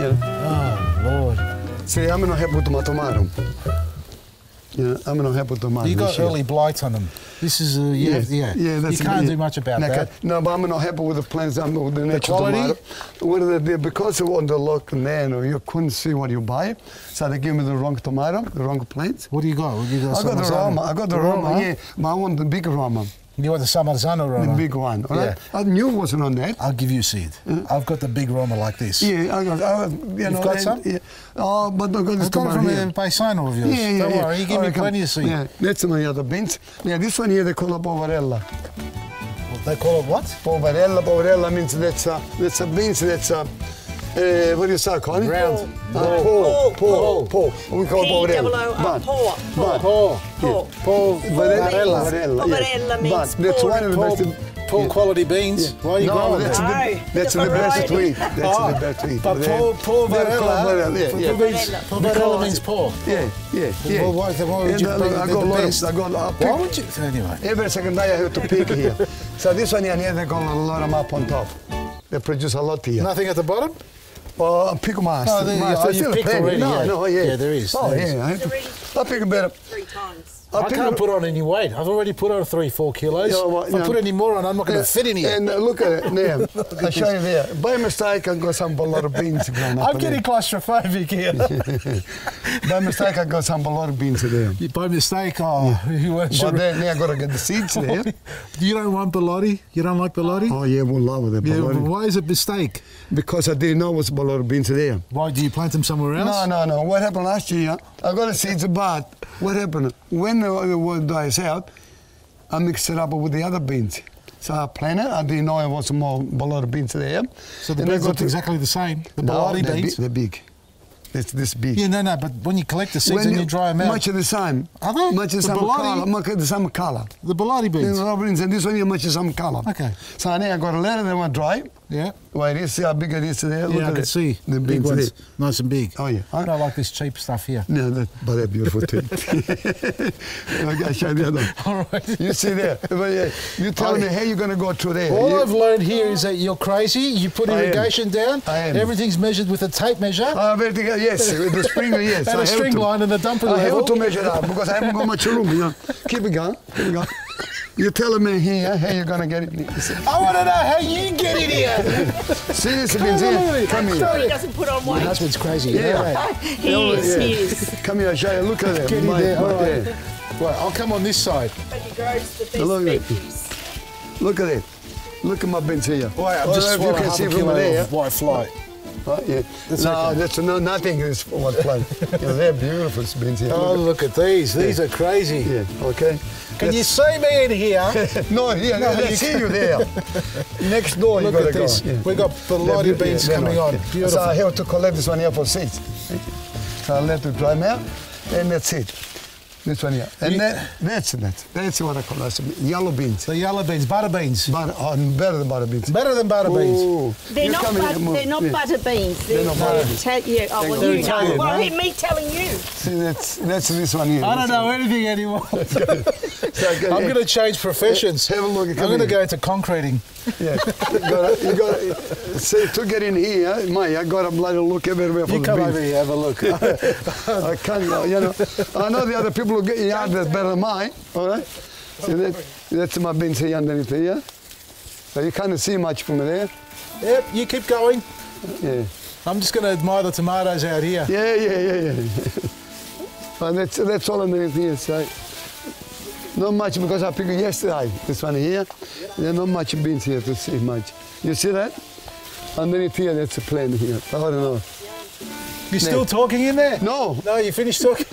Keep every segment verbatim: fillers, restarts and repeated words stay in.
know. Oh, Lord. See, I'm not happy with my tomato. You know, I'm not happy with tomato. You got early blight on them. This is, a, yeah, yeah. yeah that's you can't yeah. do much about no, that. No, but I'm not happy with the plants. I'm with the natural quality? tomato. What are they, because it was the local man, or you couldn't see what you buy, so they gave me the wrong tomato, the wrong plants. What do you got? What do you got? I got the Roma. I got the, the Roma, Roma, yeah, but I want the big Roma. You want the Samarzano Roma? The big one, all right? Yeah. I knew it wasn't on that. I'll give you a seed. Uh, I've got the big Roma like this. Yeah, I got. I, you You've know, got and, some? Yeah. Oh, but I got this I've got it from here. a paisano of yours. Yeah, yeah, Don't yeah. worry, you give oh, me plenty of seed. Yeah, that's my other beans. Yeah, this one here they call it poverella. They call it what? Poverella. Poverella means that's a that's a beans that's a. Uh, what do you say, Connie? Round. Uh, Paul. Paul. Paul. We call it poverella. But. Paul. But. Paul. Paul. Paul. Poverella. Poverella means that's one of the best. Paul quality beans. Why are you no, growing that's that? the, that's the, the best to eat. That's oh, the best to eat. But Paul, Paul Varela, yeah, yeah. Varela. Paul Varela means Paul. Yeah, yeah, yeah. Well, why, why would you and, bring uh, I the, got the lot best? Of, I got, uh, why would you? Anyway. Every second day I have to pick here. So this one here, they got a lot of them up on top. They produce a lot here. Nothing at the bottom? Well, I pick my No, there, master. oh, you picked already, no, yeah. no, yeah. Yeah, there is. Oh, there yeah. is. I, to, I pick a better. Three times. I, I can't put on any weight. I've already put on three, four kilos. Yeah, well, if I know, put any more on, I'm not going to fit in here. And uh, look at it now. I'll show you there. By mistake, I got some a lot of beans grown up. I'm getting there. Claustrophobic here. By mistake, I got some a lot of beans there. By mistake, oh, you weren't sure. But then now I got to get the seeds there. You don't want Bilotti? You don't like Bilotti? Oh yeah, we'll love it. Yeah, why is it a mistake? Because I didn't know what's a lot of beans there. Why, do you plant them somewhere else? No, no, no. What happened last year, I got the seeds about. What happened? When the word dies out, I mixed it up with the other beans. So I planted. I didn't know it was more a lot of beans there. So the beans look exactly the same. The no, Bilotti they're beans. They're big. It's this big. Yeah, no, no. But when you collect the seeds when and you dry them out, much of the same. Are they? Much of the, the same color. Much of the same color. The Bilotti beans. The beans, and this one here much of the same color. Okay. So now I got a letter. They want dry. Yeah. Wait, you see how big it is there? Look yeah, at I can it. see. The big ones. There. Nice and big. Oh, yeah. I don't like this cheap stuff here. No, that, but they're beautiful too. I'll show you the other. All right. You see there. You tell me how you're going to go through there. All you, I've learned here is that you're crazy. You put irrigation down. I am. Everything's measured with a tape measure. Oh, everything, yes. With the springer, yes. And I a string to. line and a dumper I level. have to measure that because I haven't got much room. You know. Keep it going. Keep it going. You're telling me here how you're going to get it. I want to know how you get it here. See this again's here. Come here. He doesn't put on weight. My husband's crazy. Yeah. yeah. He is, yeah. he is. Come here, I'll show you. Look at it. Get in there. All right. There. Well, I'll come on this side. But he grows the best Look at veggies. Look at it. Look at my bins here. Wait, I'm well, just swallowing half a kilo there. Of white fly. Oh, yeah. That's no, okay. that's no, nothing is white fly. Yeah, they're beautiful beans here. Oh, look at these. These yeah. are crazy. Yeah, okay. Can that's, you see me in here? no, yeah, no, I see you there. Next door look you got at to this. go. Yeah. We've got Bilotti beans yeah, coming on. Beautiful. So I have to collect this one here for seeds. So I'll let it dry now, and that's it. This one here. And you, that, that's that. That's what I call it. Yellow beans. The yellow beans, butter beans. Butter, oh, better than butter beans. Better than butter beans. Ooh. They're you not, but, they're not yeah. butter beans. They're, they're not butter beans. Tell you, oh, well, you Italian, know. Well, right? me telling you. See, that's, that's this one here. I don't know one. anything anymore. so I'm going to change professions. Have a look. I'm going to go into concreting. Yeah, you got you got see to get in here, mate. I got to bloody look everywhere for you the come beans. over here, have a look. I can't, you know. I know the other people who get yard that's better than mine. All right. See that? That's my beans here underneath here. So you can't see much from there. Yep, you keep going. Yeah. I'm just going to admire the tomatoes out here. Yeah, yeah, yeah, yeah. And that's that's all underneath here. So. Not much because I picked it yesterday, this one here. There's not much beans here to see much. You see that? Underneath here, that's a plant here. I don't know. You're still no. talking in there? No. No, you finished talking?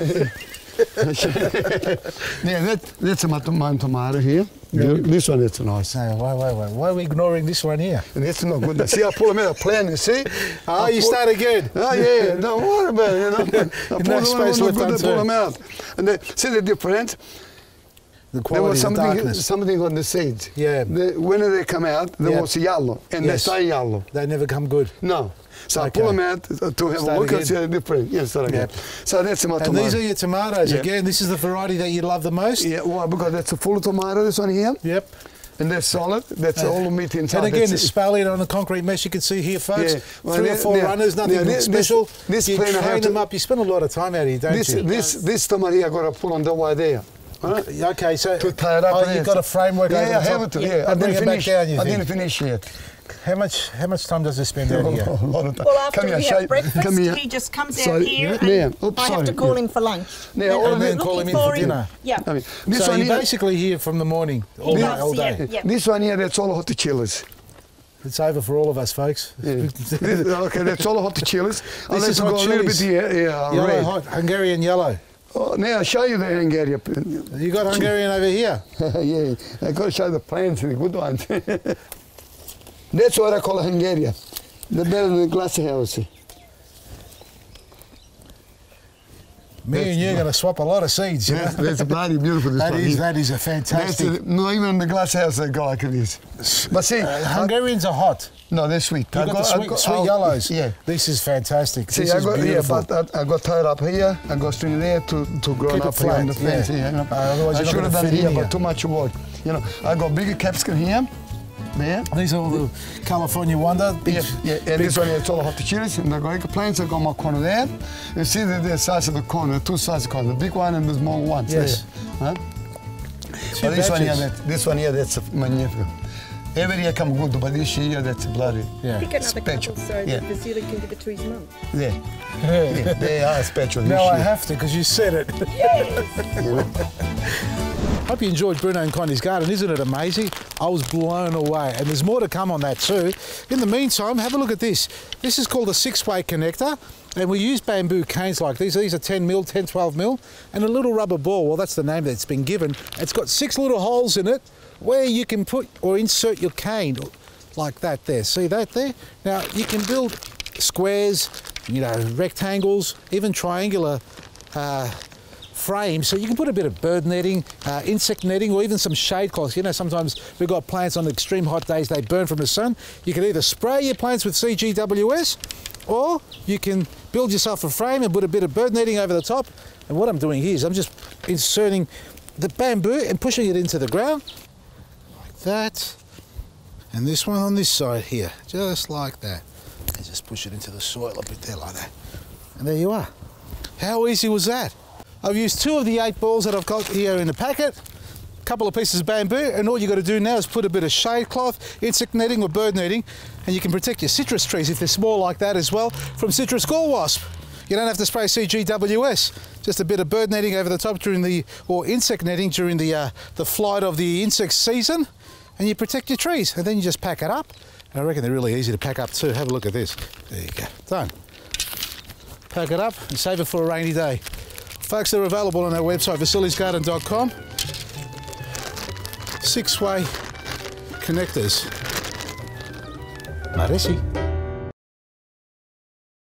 yeah, that, that's my, my tomato here. Yeah. This one is nice. No, wait, wait, wait. Why are we ignoring this one here? And it's not good. See, I pull them out, I plant, you see? Oh, I you pull, start again. Oh, yeah, don't worry about it, you know. I pull no them space out, left pull them out. And they, see the difference? The there was quality, something, the darkness. something on the seeds. Yeah. The, when they come out, there yeah. was yellow, and yes. they stay yellow. They never come good. No. So okay. I pull them out to have start a look again. and see the difference. Yes, start again. Yep. So that's my and tomato. these are your tomatoes. Yeah. Again, this is the variety that you love the most? Yeah, well, because that's a full tomato, this one here. Yep. And they're solid. That's Uh, all the meat inside. And again, That's it's it. spallied on the concrete mesh you can see here, folks. Yeah. Well, Three or they- four they- runners, nothing yeah, this- special. this you planer train have them to- up. You spend a lot of time out here, don't This you? this this stomach here I got to pull on the way there. Right? Okay, so To tie it up. oh, there. you've got a framework Yeah, over yeah, the I top. have it. Yeah, And I bring didn't it back finish. down, you I think? didn't finish yet. How much how much time does it spend out here? A lot of time. Well, after Come here, we Shay. have breakfast, Come here. he just comes Sorry. out here Yeah. and Oops, I have sorry. to call Yeah. him for lunch. Yeah, And all I'm of it- call him looking in for him- dinner. Yeah. I mean, this So one you're here, basically here from the morning all, He day, does, all yeah, day. yeah. this one here, that's all hot chillers. It's over for all of us, folks. Yeah. This- okay, that's all hot chillers. I'll This let is you hot go a little bit chilies. here. Yeah, Yellow red. hot, Hungarian yellow. Oh, now I'll show you the Hungarian. You got Hungarian over here. Yeah, I got to show the plants, the good ones. That's what I call a Hungarian. The better than the glass house. Me and you're going to swap a lot of seeds. You know? That's, that's bloody beautiful. This That one is, here. that is a That's fantastic. the, not even in the glass house they go like this. But see, Uh, Hungarians are hot. no, they're sweet. You've got the sweet, sweet I'll- yellows. Yeah. This is fantastic. See, this I is got beautiful. yeah, but I, I got tied up here. I got string there to to grow Keep it up here on the flat, fence. yeah. Yeah, you know. Uh, otherwise I you're not should have gonna done it fit here, in but here. too much work. You know, I got bigger capsicum here. There. These are all the California Wonder. Big, Yeah, yeah, and big- this one it's all hot chilies, and I got eggplants. I got my corner there. You see the, the size of the corner, two size of corner, the big one and the small one. Yes. There. Huh? Two But this one here, batches. that, this one here, that's magnificent. Every year come good, but this year that's bloody. Yeah. Pick another Special. couple so Yeah. that Vasily can give it to his mum. Yeah, yeah, they are special. No, this I year. have to because you said it. You know? Hope you enjoyed Bruno and Connie's garden. Isn't it amazing? I was blown away. And there's more to come on that too. In the meantime, have a look at this. This is called a six-way connector. And we use bamboo canes like these. These are ten mil, ten, twelve mil. And a little rubber ball. Well, that's the name that's been given. It's got six little holes in it where you can put or insert your cane like that there. See that there? Now, you can build squares, you know, rectangles, even triangular uh, frame, so you can put a bit of bird netting, uh, insect netting, or even some shade cloths. You know, sometimes we've got plants on extreme hot days, they burn from the sun. You can either spray your plants with C G W S, or you can build yourself a frame and put a bit of bird netting over the top. And what I'm doing here is I'm just inserting the bamboo and pushing it into the ground, like that. And this one on this side here, just like that. And just push it into the soil a bit there like that. And there you are. How easy was that? I've used two of the eight balls that I've got here in the packet, a couple of pieces of bamboo, and all you got to do now is put a bit of shade cloth, insect netting or bird netting, and you can protect your citrus trees if they're small like that as well from citrus gall wasp. You don't have to spray C G W S, just a bit of bird netting over the top during the, or insect netting during the, uh, the flight of the insect season, and you protect your trees, and then you just pack it up. And I reckon they're really easy to pack up too. Have a look at this. There you go, done. Pack it up and save it for a rainy day. Folks, they're available on our website, vasilis garden dot com. Six-way connectors. Maresi.